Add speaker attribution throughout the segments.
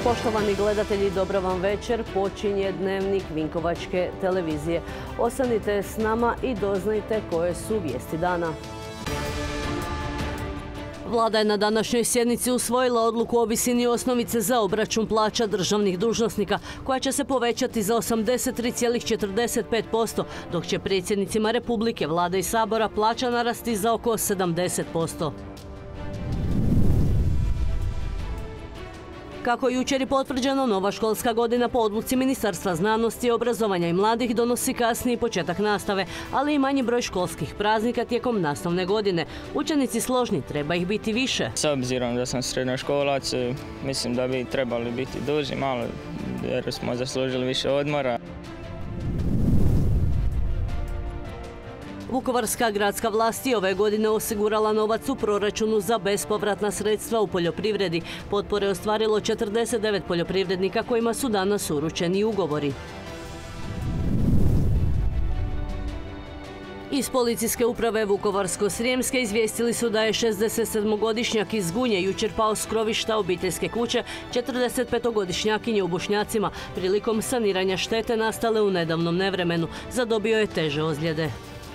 Speaker 1: Poštovani gledatelji, dobro vam večer. Počinje dnevnik Vinkovačke televizije. Ostanite s nama i doznajte koje su vijesti dana. Vlada je na današnjoj sjednici usvojila odluku o visini osnovice za obračun plaća državnih dužnosnika, koja će se povećati za 83,45%, dok će predsjednicima Republike, Vlade i Sabora plaća narasti za oko 70%. Kako je jučer i potvrđeno, nova školska godina po odluci Ministarstva znanosti, obrazovanja i mladih donosi kasniji početak nastave, ali i manji broj školskih praznika tijekom nastavne godine. Učenici složni, treba ih biti više.
Speaker 2: S obzirom da sam srednjoškolac, mislim da bi trebali biti duži malo jer smo zaslužili više odmora.
Speaker 1: Vukovarska gradska vlast je ove godine osigurala novac u proračunu za bespovratna sredstva u poljoprivredi. Potpore je ostvarilo 49 poljoprivrednika kojima su danas uručeni ugovori. Iz policijske uprave Vukovarsko-srijemske izvijestili su da je 67-godišnjak iz Gunje jučer pao s krovišta obiteljske kuće 45-godišnjakinje u Bošnjacima prilikom saniranja štete nastale u nedavnom nevremenu. Zadobio je teže ozljede.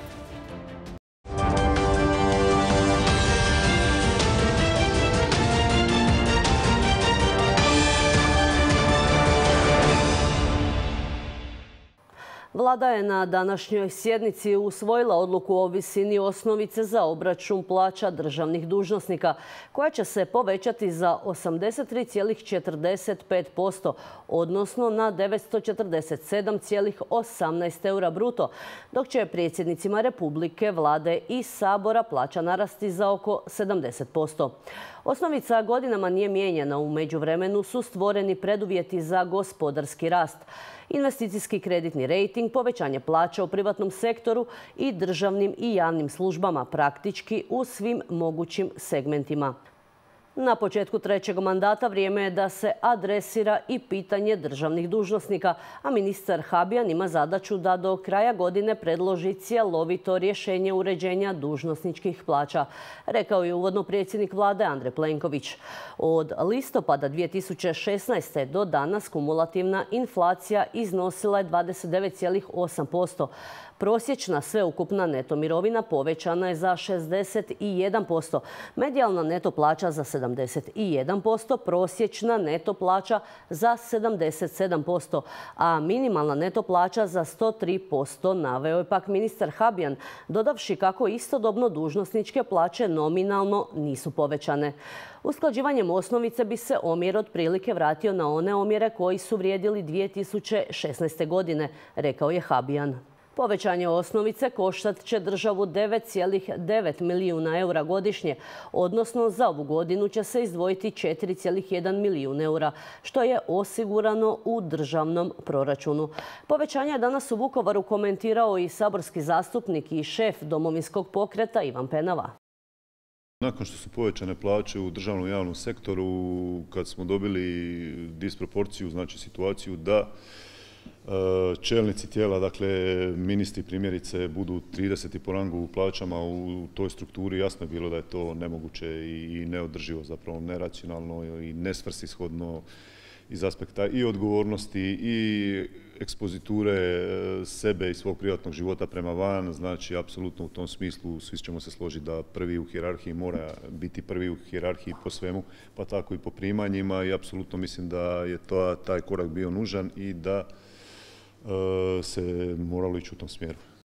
Speaker 1: Vlada je na današnjoj sjednici usvojila odluku o visini osnovice za obračun plaća državnih dužnosnika, koja će se povećati za 83,45%, odnosno na 947,18 eura bruto, dok će predsjednicima Republike, Vlade i Sabora plaća narasti za oko 70%. Osnovica godinama nije mijenjana, u međuvremenu su stvoreni preduvjeti za gospodarski rast. Investicijski kreditni rejting, povećanje plaća u privatnom sektoru i državnim i javnim službama, praktički u svim mogućim segmentima. Na početku trećeg mandata vrijeme je da se adresira i pitanje državnih dužnosnika, a ministar Habijan ima zadaću da do kraja godine predloži cjelovito rješenje uređenja dužnosničkih plaća, rekao je uvodno predsjednik Vlade Andrej Plenković. Od listopada 2016. do danas kumulativna inflacija iznosila je 29,8%. Prosječna sveukupna neto mirovina povećana je za 61%, medijalna neto plaća za 71%, prosječna neto plaća za 77%, a minimalna neto plaća za 103%, naveo je pak ministar Habijan, dodavši kako istodobno dužnosničke plaće nominalno nisu povećane. Usklađivanjem osnovice bi se omjer otprilike vratio na one omjere koji su vrijedili 2016. godine, rekao je Habijan. Povećanje osnovice koštat će državu 9,9 milijuna eura godišnje, odnosno za ovu godinu će se izdvojiti 4,1 milijun eura, što je osigurano u državnom proračunu. Povećanje je danas u Vukovaru komentirao i saborski zastupnik i šef Domovinskog pokreta Ivan Penava.
Speaker 3: Nakon što su povećane plaće u državnom i javnom sektoru, kad smo dobili disproporciju, znači situaciju da čelnici tijela, dakle ministri primjerice, budu 30 po rangu u plaćama u toj strukturi, jasno je bilo da je to nemoguće i neodrživo, zapravo neracionalno i nesvrsishodno iz aspekta i odgovornosti i ekspoziture sebe i svog privatnog života prema van. Znači, apsolutno u tom smislu svi ćemo se složiti da prvi u hijerarhiji mora biti prvi u hijerarhiji po svemu, pa tako i po primanjima, i apsolutno mislim da je taj korak bio nužan i da se moralo ići u tom smjeru.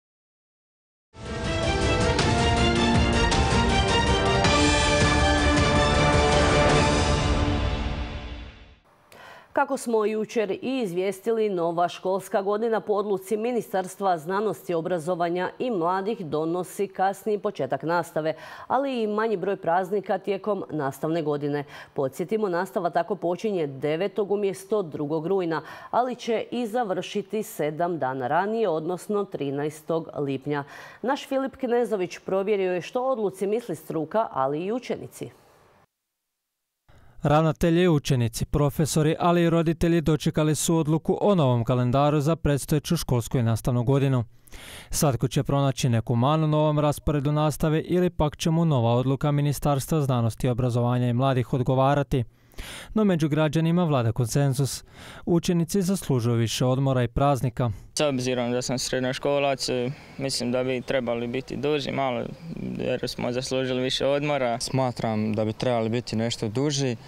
Speaker 1: Kako smo jučer i izvijestili, nova školska godina po odluci Ministarstva znanosti, obrazovanja i mladih donosi kasniji početak nastave, ali i manji broj praznika tijekom nastavne godine. Podsjetimo, nastava tako počinje 9. umjesto 2. rujna, ali će i završiti 7 dana ranije, odnosno 13. lipnja. Naš Filip Knezović provjerio je što o odluci misli struka, ali i učenici.
Speaker 4: Ravnatelji, učenici, profesori, ali i roditelji dočekali su odluku o novom kalendaru za predstojeću školsku i nastavnu godinu. Svatko će pronaći neku manu novom rasporedu nastave ili pak će mu nova odluka Ministarstva znanosti, obrazovanja i mladih odgovarati. No među građanima vlada konsenzus. Učenici zaslužuju više odmora i praznika.
Speaker 2: S obzirom da sam srednjoškolac, mislim da bi trebali biti duži malo jer smo zaslužili više odmora.
Speaker 5: Smatram da bi trebali biti nešto duži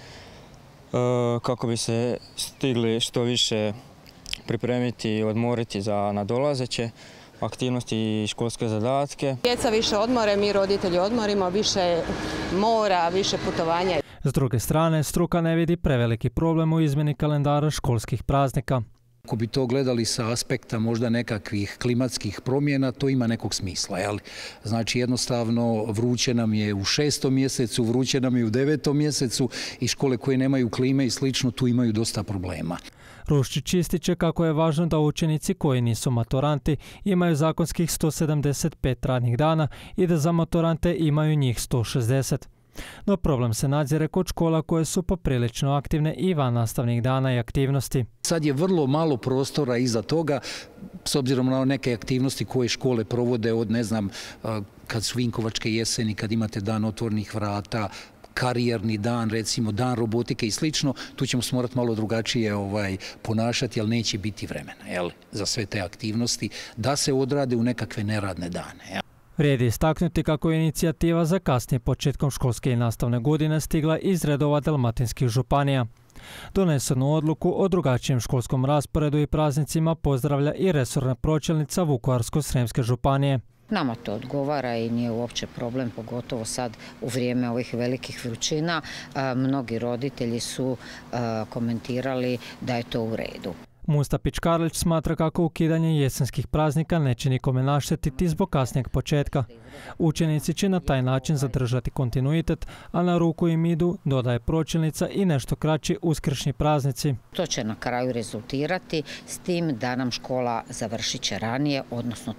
Speaker 5: kako bi se stigli što više pripremiti i odmoriti za nadolazeće aktivnosti i školske zadatke.
Speaker 6: Djeca više odmore, mi roditelji odmorimo, više mora, više putovanja.
Speaker 4: S druge strane, struka ne vidi preveliki problem u izmjeni kalendara školskih praznika.
Speaker 7: Ako bi to gledali sa aspekta možda nekakvih klimatskih promjena, to ima nekog smisla. Jel? Znači jednostavno vruće nam je u 6. mjesecu, vruće nam je u 9. mjesecu i škole koje nemaju klime i slično tu imaju dosta problema.
Speaker 4: Ruščić ističe kako je važno da učenici koji nisu maturanti imaju zakonskih 175 radnih dana i da za maturante imaju njih 160. No problem se nadzire kod škola koje su poprilično aktivne i van nastavnih dana i aktivnosti.
Speaker 7: Sad je vrlo malo prostora iza toga, s obzirom na neke aktivnosti koje škole provode od, ne znam, kad su Vinkovačke jeseni, kad imate dan otvorenih vrata, karijerni dan, recimo dan robotike i slično, tu ćemo se morati malo drugačije ponašati, ali neće biti vremena za sve te aktivnosti da se odrade u nekakve neradne dane.
Speaker 4: Vrijedi istaknuti kako je inicijativa za kasnije početkom školske i nastavne godine stigla iz redova dalmatinskih županija. Donesenu odluku o drugačijem školskom rasporedu i praznicima pozdravlja i resorna pročelnica Vukovarsko-srijemske županije.
Speaker 8: Nama to odgovara i nije uopće problem, pogotovo sad u vrijeme ovih velikih vrućina. Mnogi roditelji su komentirali da je to u redu.
Speaker 4: Mustapić Karlić smatra kako ukidanje jesenskih praznika neće nikome naštetiti zbog kasnijeg početka. Učenici će na taj način zadržati kontinuitet, a na ruku im idu, dodaje pročelnica, i nešto kraći uskršnji praznici.
Speaker 8: To će na kraju rezultirati s tim da nam škola završit će ranije, odnosno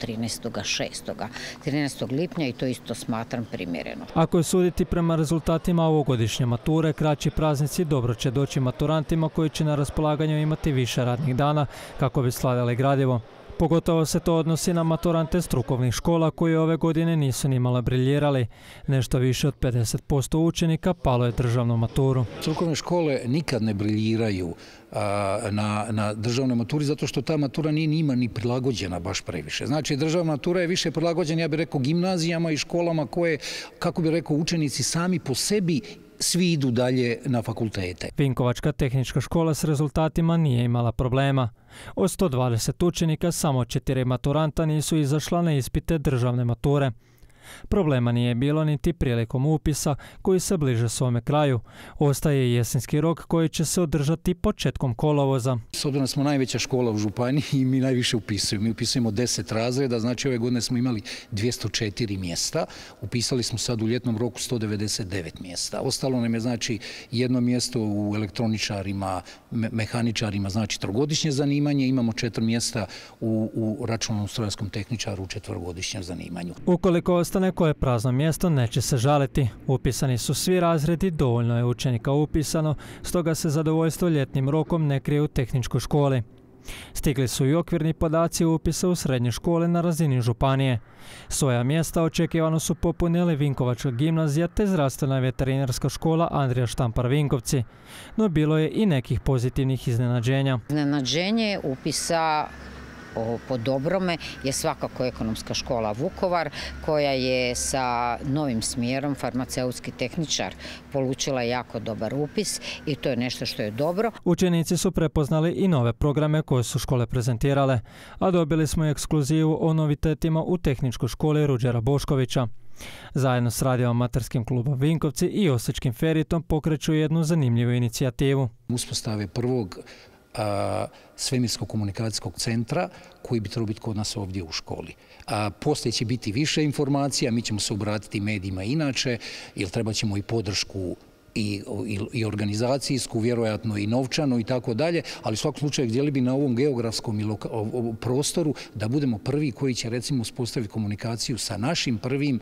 Speaker 8: 13. lipnja i to isto smatram primjereno.
Speaker 4: Ako je suditi prema rezultatima ovogodišnje mature, kraći praznici dobro će doći maturantima koji će na raspolaganju imati više radnih dana kako bi slavili gradivo. Pogotovo se to odnosi na maturante strukovnih škola koji ove godine nisu ni malo briljirali. Nešto više od 50% učenika palo je državnu maturu.
Speaker 7: Strukovne škole nikad ne briljiraju na državnoj maturi zato što ta matura nije njima ni prilagođena baš previše. Znači državna matura je više prilagođena, ja bih rekao, gimnazijama i školama koje, kako bih rekao, učenici sami po sebi svi idu dalje na fakultete.
Speaker 4: Vinkovačka tehnička škola s rezultatima nije imala problema. Od 120 učenika samo 4 maturanta nisu izašla na ispite državne mature. Problema nije bilo niti prilikom upisa koji se bliže svome kraju. Ostaje jesenski rok koji će se održati početkom kolovoza.
Speaker 7: S obzirom da smo najveća škola u županiji i mi najviše upisujemo. Mi upisujemo 10 razreda, znači ove godine smo imali 204 mjesta. Upisali smo sad u ljetnom roku 199 mjesta. Ostalo nam je znači jedno mjesto u elektroničarima, mehaničarima, znači trogodišnje zanimanje. Imamo 4 mjesta u računalnom strojarskom tehničaru u 4-godišnjem zanimanju.
Speaker 4: Ukoliko ostane koje prazno mjesto, neće se žaliti. Upisani su svi razredi, dovoljno je učenika upisano, stoga se zadovoljstvo ljetnim rokom ne krije u tehničkoj školi. Stigli su i okvirni podaci upisa u srednje škole na razini županije. Svoja mjesta očekivano su popunili Vinkovačka gimnazija te zdravstvena veterinarska škola Andrija Štampar Vinkovci. No bilo je i nekih pozitivnih iznenađenja.
Speaker 8: Iznenađenje upisa po dobrome je svakako ekonomska škola Vukovar, koja je sa novim smjerom farmaceutski tehničar polučila jako dobar upis i to je nešto što je dobro.
Speaker 4: Učenici su prepoznali i nove programe koje su škole prezentirale, a dobili smo i ekskluzivu o novitetima u tehničkoj školi Ruđera Boškovića. Zajedno s radio-amaterskim klubom Vinkovci i Osječkim Feritom pokreću jednu zanimljivu inicijativu.
Speaker 7: Uspostave prvog svemirsko-komunikacijskog centra koji bi trebao biti kod nas ovdje u školi. Poslije će biti više informacija, mi ćemo se obratiti medijima inače, jer treba ćemo i podršku i organizacijsku, vjerojatno i novčanu i tako dalje, ali u svakom slučaju htjeli bi na ovom geografskom prostoru da budemo prvi koji će recimo uspostaviti komunikaciju sa našim prvim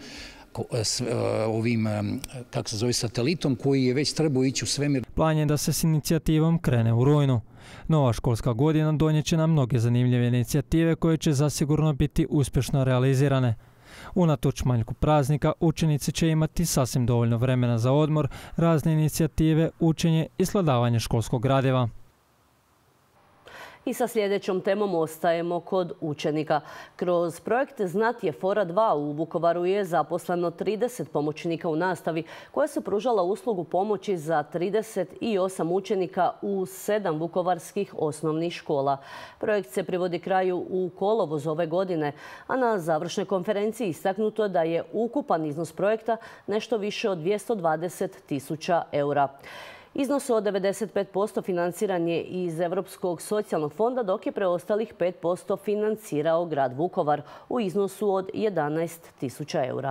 Speaker 7: kako se zove, satelitom koji je već trebao ići u svemir.
Speaker 4: Plan je da se s inicijativom krene u rujnu. Nova školska godina donijet će nam mnoge zanimljive inicijative koje će zasigurno biti uspješno realizirane. Unatoč manjku praznika, učenici će imati sasvim dovoljno vremena za odmor, razne inicijative, učenje i svladavanje školskog gradiva.
Speaker 1: I sa sljedećom temom ostajemo kod učenika. Kroz projekt Znat je fora 2 u Vukovaru je zaposleno 30 pomoćnika u nastavi koja su pružala uslugu pomoći za 38 učenika u 7 vukovarskih osnovnih škola. Projekt se privodi kraju u kolovozu ove godine, a na završnoj konferenciji istaknuto da je ukupan iznos projekta nešto više od 220.000 eura. Iznos od 95% financiran je iz Europskog socijalnog fonda, dok je preostalih 5% financirao grad Vukovar u iznosu od 11.000 eura.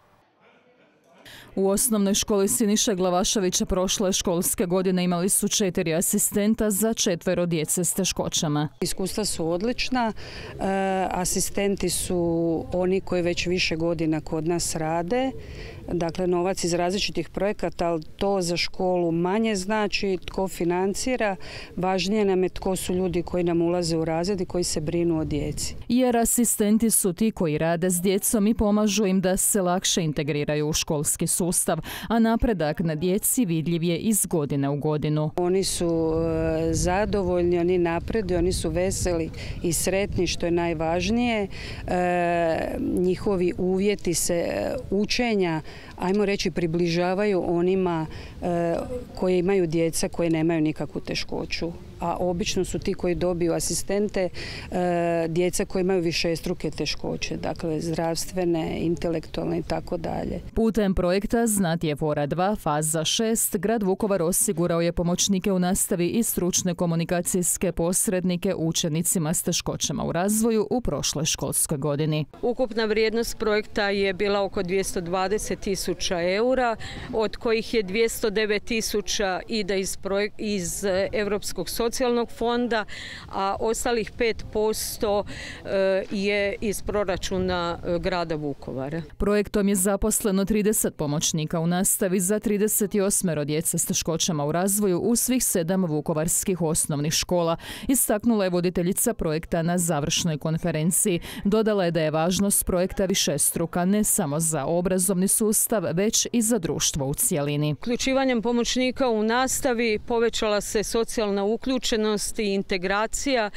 Speaker 9: U osnovnoj školi Siniše Glavaševića prošle školske godine imali su 4 asistenta za 4 djece s teškoćama.
Speaker 10: Iskustva su odlična. Asistenti su oni koji već više godina kod nas rade. Dakle, novac iz različitih projekata, ali to za školu manje znači tko financira. Važnije nam je tko su ljudi koji nam ulaze u razred i koji se brinu o djeci.
Speaker 9: Jer asistenti su ti koji rade s djecom i pomažu im da se lakše integriraju u školski sustav, a napredak na djeci vidljiv je iz godine u godinu.
Speaker 10: Oni su zadovoljni, oni napreduju, oni su veseli i sretni, što je najvažnije. Njihovi uvjeti se učenja, ajmo reći, približavaju onima koji imaju djeca koje nemaju nikakvu teškoću. A obično su ti koji dobiju asistente djeca koji imaju višestruke teškoće, dakle zdravstvene, intelektualne i tako dalje.
Speaker 9: Putem projekta Znat je fora 2, faza 6, grad Vukovar osigurao je pomoćnike u nastavi i stručne komunikacijske posrednike učenicima s teškoćama u razvoju u prošloj školskoj godini.
Speaker 11: Ukupna vrijednost projekta je bila oko 220.000 eura, od kojih je 209.000 ide iz Europskog socijalnog fonda, a ostalih 5% je iz proračuna grada Vukovara.
Speaker 9: Projektom je zaposleno 30 pomoćnika u nastavi za 38 djece s teškoćama u razvoju u svih 7 vukovarskih osnovnih škola, istaknula je voditeljica projekta na završnoj konferenciji. Dodala je da je važnost projekta višestruka ne samo za obrazovni sustav, već i za društvo u cijelini.
Speaker 11: Uključivanjem pomoćnika u nastavi povećala se socijalna uključenost i integracija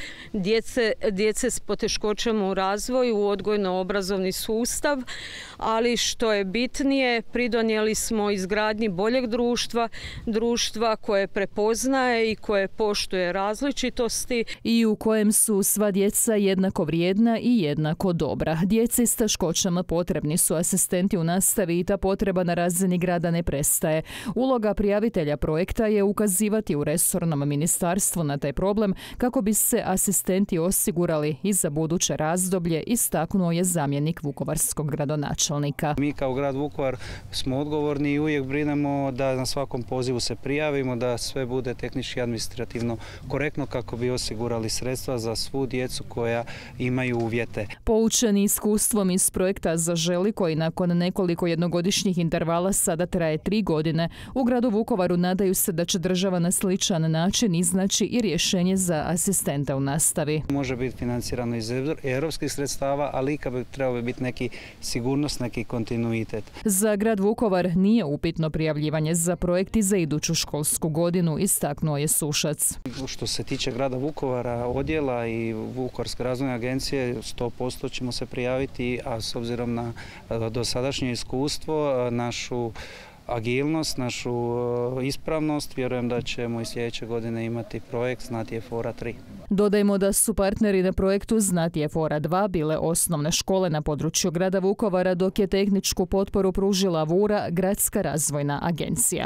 Speaker 11: djece s poteškoćama u razvoju u odgojno-obrazovni sustav, ali što je bitnije, pridonijeli smo izgradnji boljeg društva koje prepoznaje i koje poštuje različitosti.
Speaker 9: I u kojem su sva djeca jednako vrijedna i jednako dobra. Djeci s teškoćama potrebni su asistenti u nastavi i ta potreba na razini grada ne prestaje. Uloga prijavitelja projekta je ukazivati u resornom ministarstvu na taj problem kako bi se asistenti osigurali i za buduće razdoblje, istaknuo je zamjenik vukovarskog gradonačelnika.
Speaker 12: Mi kao grad Vukovar smo odgovorni i uvijek brinemo da na svakom pozivu se prijavimo, da sve bude tehnički i administrativno korektno kako bi osigurali sredstva za svu djecu koja imaju uvjete.
Speaker 9: Poučeni iskustvom iz projekta Zaželi, koji nakon nekoliko jednogodišnjih intervala sada traje 3 godine, u gradu Vukovaru nadaju se da će država na sličan način iznaći i rješenje za asistenta u nastavi.
Speaker 12: Može biti financirano iz europskih sredstava, ali bi trebao biti neki sigurnost, neki kontinuitet.
Speaker 9: Za grad Vukovar nije upitno prijavljivanje za projekt i za iduću školsku godinu, istaknuo je Sušac.
Speaker 12: Što se tiče grada Vukovara, odjela i Vukovarske razvojne agencije, 100% ćemo se prijaviti, a s obzirom na dosadašnje iskustvo, našu agilnost, našu ispravnost, vjerujem da ćemo i sljedeće godine imati projekt Znat je fora 3.
Speaker 9: Dodajmo da su partneri na projektu Znat je fora 2 bile osnovne škole na području grada Vukovara, dok je tehničku potporu pružila VURA, Gradska razvojna agencija.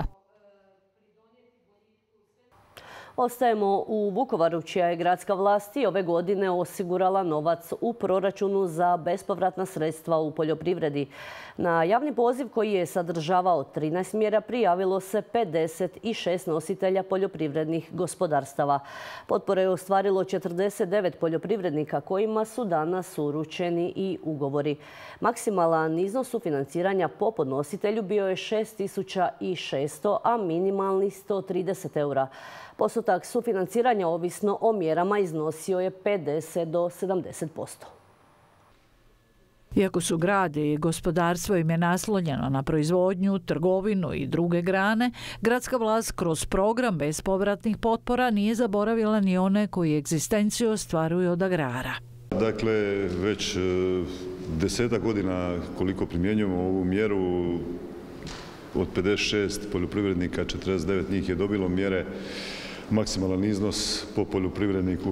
Speaker 1: Ostajemo u Vukovaru, čija je gradska vlast i ove godine osigurala novac u proračunu za bespovratna sredstva u poljoprivredi. Na javni poziv koji je sadržavao 13 mjera prijavilo se 56 nositelja poljoprivrednih gospodarstava. Potpore je ostvarilo 49 poljoprivrednika kojima su danas uručeni i ugovori. Maksimalan iznos sufinanciranja po podnositelju bio je 6.600, a minimalni 130 eura. Postotak sufinanciranja ovisno o mjerama iznosio je 50 do 70%.
Speaker 13: Iako su grad i gospodarstvo im je naslonjeno na proizvodnju, trgovinu i druge grane, gradska vlast kroz program bespovratnih potpora nije zaboravila ni one koji egzistenciju ostvaruju od agrara.
Speaker 3: Dakle, već 10 godina koliko primjenjujemo ovu mjeru, od 56 poljoprivrednika 49 njih je dobilo mjere. Maksimalan iznos po poljoprivredniku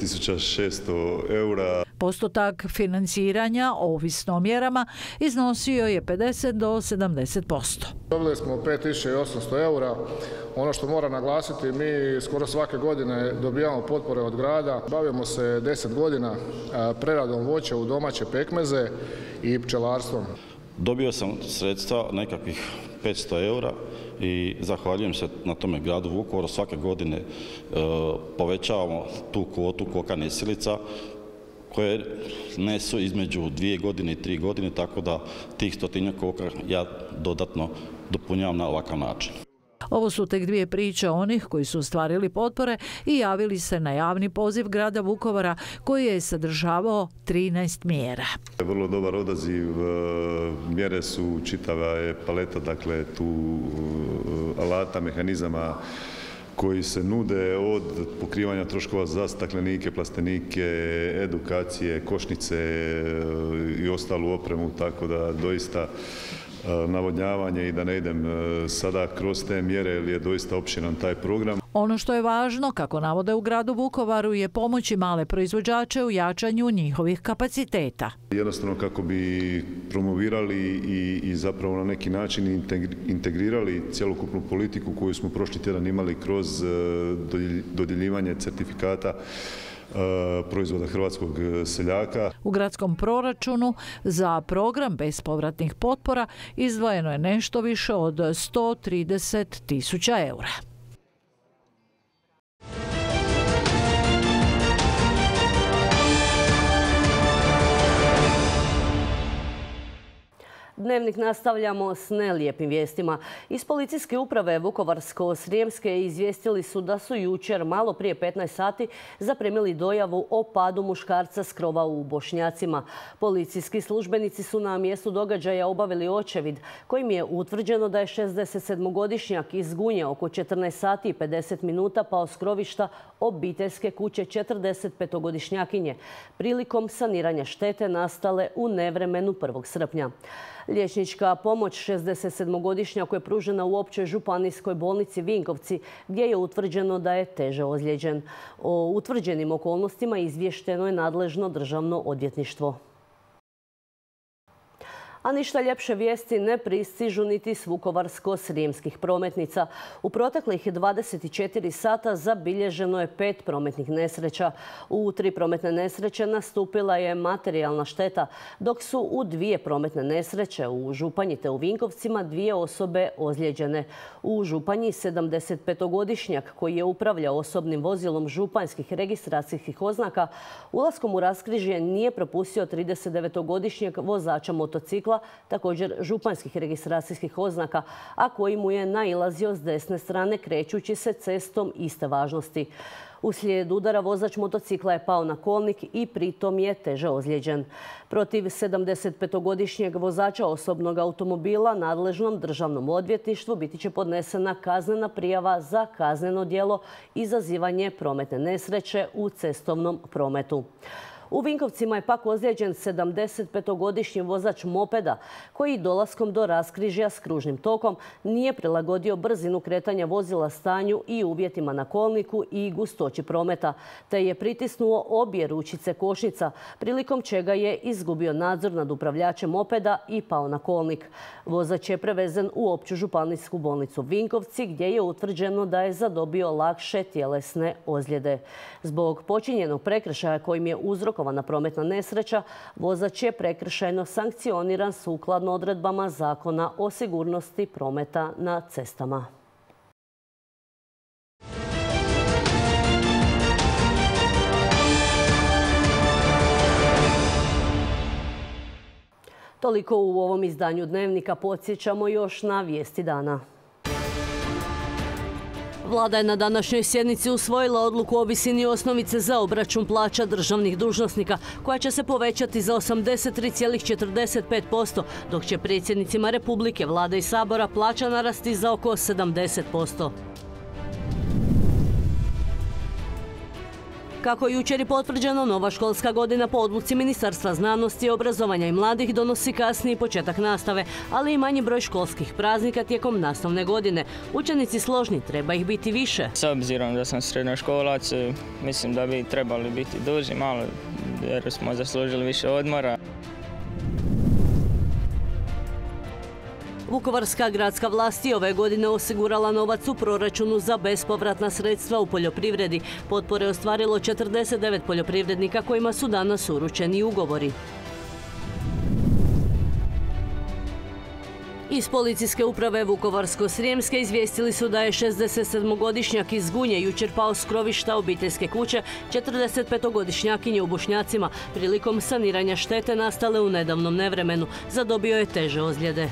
Speaker 3: 6.600 eura.
Speaker 13: Postotak financiranja, ovisno o mjerama, iznosio je 50 do 70%.
Speaker 14: Dobili smo 5.800 eura. Ono što moram naglasiti, mi skoro svake godine dobijamo potpore od grada. Bavimo se 10 godina preradom voća u domaće pekmeze i pčelarstvom.
Speaker 15: Dobio sam sredstva nekakvih 500 eura i zahvaljujem se na tome gradu Vukovaru. Svake godine povećavamo tu kvotu koka nesilica koje nesu između 2 godine i 3 godine, tako da tih 100 koka ja dodatno dopunjavam na ovakav način.
Speaker 13: Ovo su tek dvije priče onih koji su ostvarili potpore i javili se na javni poziv grada Vukovara koji je sadržavao 13 mjera.
Speaker 3: Vrlo dobar odaziv, mjere su čitava je paleta, dakle tu alata, mehanizama koji se nude od pokrivanja troškova za staklenike, plastenike, edukacije, košnice i ostalu opremu, tako da doista navodnjavanje i da ne idem sada kroz te mjere jer je doista opširan taj program.
Speaker 13: Ono što je važno, kako navode u gradu Vukovaru, je pomoći male proizvođače u jačanju njihovih kapaciteta.
Speaker 3: Jednostavno kako bi promovirali i zapravo na neki način integrirali cjelokupnu politiku koju smo prošli tjedan imali kroz dodjeljivanje certifikata proizvoda hrvatskog seljaka.
Speaker 13: U gradskom proračunu za program bespovratnih potpora izdvojeno je nešto više od 130.000 eura.
Speaker 1: Dnevnik nastavljamo s nelijepim vijestima. Iz policijske uprave Vukovarsko-srijemske izvijestili su da su jučer malo prije 15 sati zaprimili dojavu o padu muškarca s krova u Bošnjacima. Policijski službenici su na mjestu događaja obavili očevid kojim je utvrđeno da je 67-godišnjak iz Gunje oko 14 sati i 50 minuta pao s krovišta obiteljske kuće 45-godišnjakinje prilikom saniranja štete nastale u nevremenu 1. srpnja. Liječnička pomoć 67-godišnjaku je pružena u općoj županijskoj bolnici Vinkovci gdje je utvrđeno da je teže ozlijeđen. O utvrđenim okolnostima izvješteno je nadležno državno odvjetništvo. A ništa ljepše vijesti ne pristižu niti s vukovarsko-srijemskih prometnica. U proteklih 24 sata zabilježeno je 5 prometnih nesreća. U 3 prometne nesreće nastupila je materijalna šteta, dok su u 2 prometne nesreće u Županji te u Vinkovcima 2 osobe ozlijeđene. U Županji 75-godišnjak koji je upravljao osobnim vozilom županjskih registracijskih oznaka ulaskom u raskrižje nije propustio 39-godišnjeg vozača motocikla, također županjskih registracijskih oznaka, a koji mu je nailazio s desne strane krećući se cestom iste važnosti. Uslijed udara vozač motocikla je pao na kolnik i pritom je teže ozlijeđen. Protiv 75-godišnjeg vozača osobnog automobila nadležnom državnom odvjetništvu biti će podnesena kaznena prijava za kazneno djelo izazivanje prometne nesreće u cestovnom prometu. U Vinkovcima je pak ozlijeđen 75-godišnji vozač mopeda koji dolaskom do raskrižja s kružnim tokom nije prilagodio brzinu kretanja vozila stanju i uvjetima na kolniku i gustoći prometa, te je pritisnuo obje ručice kočnica, prilikom čega je izgubio nadzor nad upravljačem mopeda i pao na kolnik. Vozač je prevezen u opću županijsku bolnicu Vinkovci gdje je utvrđeno da je zadobio lakše tjelesne ozljede. Zbog počinjenog prekršaja kojim je uzrokovana prometna nesreća, vozač je prekršajno sankcioniran sukladno odredbama Zakona o sigurnosti prometa na cestama. Toliko u ovom izdanju Dnevnika. Podsjećamo još na vijesti dana. Vlada je na današnjoj sjednici usvojila odluku o visini osnovice za obračun plaća državnih dužnosnika, koja će se povećati za 83,45%, dok će predsjednicima Republike, Vlade i Sabora plaća narasti za oko 70%. Kako je jučer i potvrđeno, nova školska godina po odluci Ministarstva znanosti, obrazovanja i mladih donosi kasniji početak nastave, ali i manji broj školskih praznika tijekom nastavne godine. Učenici složni, treba ih biti više.
Speaker 2: S obzirom da sam srednjoškolac, mislim da bi trebali biti duži malo jer smo zaslužili više odmora.
Speaker 1: Vukovarska gradska vlast je ove godine osigurala novac u proračunu za bespovratna sredstva u poljoprivredi. Potpore je ostvarilo 49 poljoprivrednika kojima su danas uručeni ugovori. Iz policijske uprave Vukovarsko-srijemske izvijestili su da je 67-godišnjak iz Gunje jučer pao s krovišta obiteljske kuće 45-godišnjakinje u Bošnjacima prilikom saniranja štete nastale u nedavnom nevremenu. Zadobio je teže ozljede.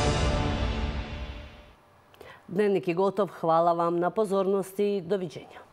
Speaker 1: Dnevnik je gotov. Hvala vam na pozornosti i doviđenja.